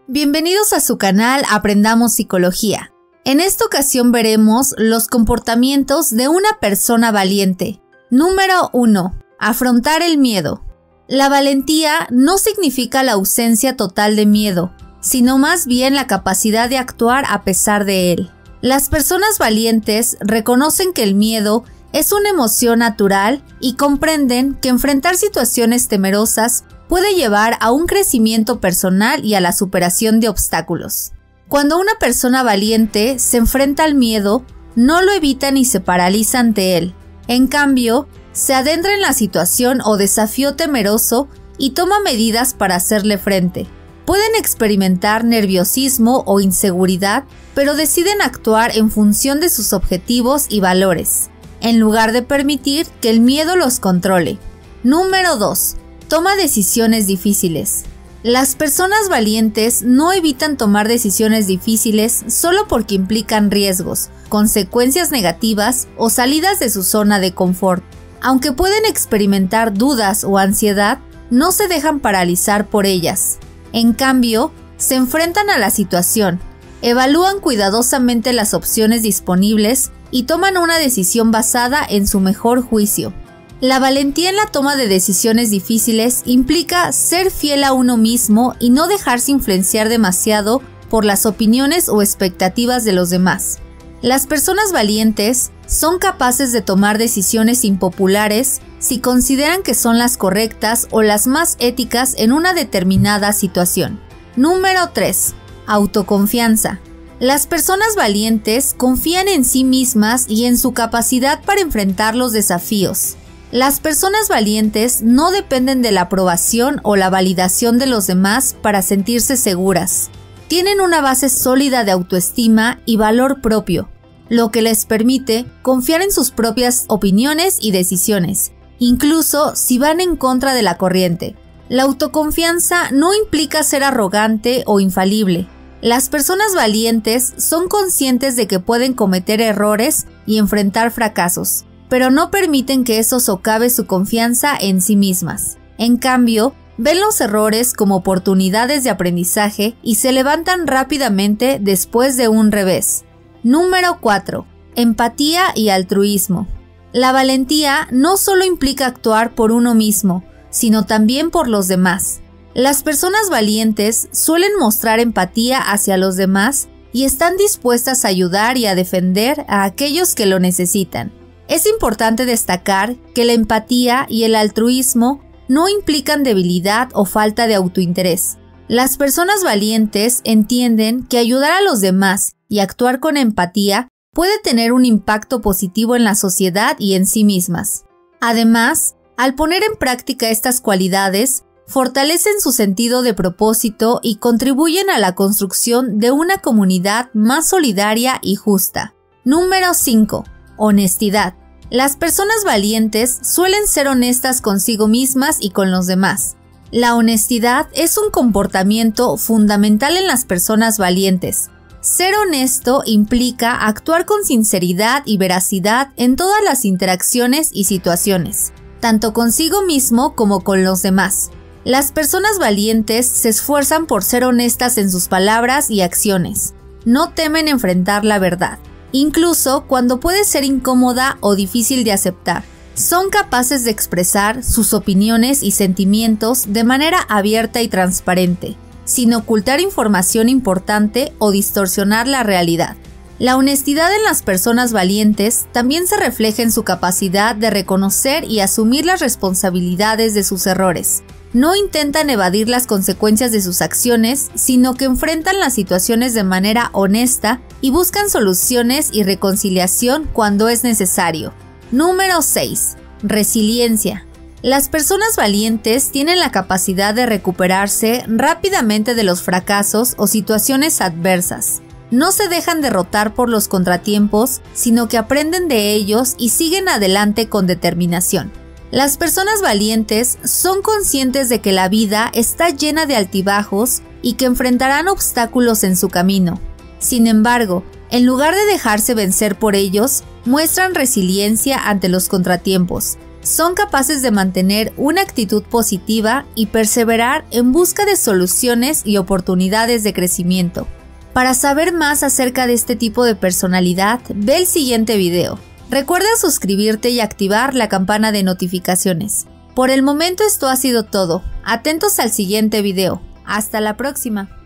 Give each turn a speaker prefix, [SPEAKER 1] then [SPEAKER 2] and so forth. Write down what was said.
[SPEAKER 1] Bienvenidos a su canal Aprendamos Psicología. En esta ocasión veremos los comportamientos de una persona valiente. Número 1. Afrontar el miedo. La valentía no significa la ausencia total de miedo, sino más bien la capacidad de actuar a pesar de él. Las personas valientes reconocen que el miedo es una emoción natural y comprenden que enfrentar situaciones temerosas puede llevar a un crecimiento personal y a la superación de obstáculos. Cuando una persona valiente se enfrenta al miedo, no lo evita ni se paraliza ante él. En cambio, se adentra en la situación o desafío temeroso y toma medidas para hacerle frente. Pueden experimentar nerviosismo o inseguridad, pero deciden actuar en función de sus objetivos y valores, en lugar de permitir que el miedo los controle. Número 2. Toma decisiones difíciles. Las personas valientes no evitan tomar decisiones difíciles solo porque implican riesgos, consecuencias negativas o salidas de su zona de confort. Aunque pueden experimentar dudas o ansiedad, no se dejan paralizar por ellas. En cambio, se enfrentan a la situación, evalúan cuidadosamente las opciones disponibles y toman una decisión basada en su mejor juicio. La valentía en la toma de decisiones difíciles implica ser fiel a uno mismo y no dejarse influenciar demasiado por las opiniones o expectativas de los demás. Las personas valientes son capaces de tomar decisiones impopulares si consideran que son las correctas o las más éticas en una determinada situación. Número 3. Autoconfianza. Las personas valientes confían en sí mismas y en su capacidad para enfrentar los desafíos. Las personas valientes no dependen de la aprobación o la validación de los demás para sentirse seguras. Tienen una base sólida de autoestima y valor propio, lo que les permite confiar en sus propias opiniones y decisiones, incluso si van en contra de la corriente. La autoconfianza no implica ser arrogante o infalible. Las personas valientes son conscientes de que pueden cometer errores y enfrentar fracasos, pero no permiten que eso socave su confianza en sí mismas. En cambio, ven los errores como oportunidades de aprendizaje y se levantan rápidamente después de un revés. Número 4. Empatía y altruismo. La valentía no solo implica actuar por uno mismo, sino también por los demás. Las personas valientes suelen mostrar empatía hacia los demás y están dispuestas a ayudar y a defender a aquellos que lo necesitan. Es importante destacar que la empatía y el altruismo no implican debilidad o falta de autointerés. Las personas valientes entienden que ayudar a los demás y actuar con empatía puede tener un impacto positivo en la sociedad y en sí mismas. Además, al poner en práctica estas cualidades, fortalecen su sentido de propósito y contribuyen a la construcción de una comunidad más solidaria y justa. Número 5. Honestidad. Las personas valientes suelen ser honestas consigo mismas y con los demás. La honestidad es un comportamiento fundamental en las personas valientes. Ser honesto implica actuar con sinceridad y veracidad en todas las interacciones y situaciones, tanto consigo mismo como con los demás. Las personas valientes se esfuerzan por ser honestas en sus palabras y acciones. No temen enfrentar la verdad, incluso cuando puede ser incómoda o difícil de aceptar. Son capaces de expresar sus opiniones y sentimientos de manera abierta y transparente, sin ocultar información importante o distorsionar la realidad. La honestidad en las personas valientes también se refleja en su capacidad de reconocer y asumir las responsabilidades de sus errores. No intentan evadir las consecuencias de sus acciones, sino que enfrentan las situaciones de manera honesta y buscan soluciones y reconciliación cuando es necesario. Número 6. Resiliencia. Las personas valientes tienen la capacidad de recuperarse rápidamente de los fracasos o situaciones adversas. No se dejan derrotar por los contratiempos, sino que aprenden de ellos y siguen adelante con determinación. Las personas valientes son conscientes de que la vida está llena de altibajos y que enfrentarán obstáculos en su camino. Sin embargo, en lugar de dejarse vencer por ellos, muestran resiliencia ante los contratiempos. son capaces de mantener una actitud positiva y perseverar en busca de soluciones y oportunidades de crecimiento. Para saber más acerca de este tipo de personalidad, ve el siguiente video. Recuerda suscribirte y activar la campana de notificaciones. Por el momento esto ha sido todo. Atentos al siguiente video. Hasta la próxima.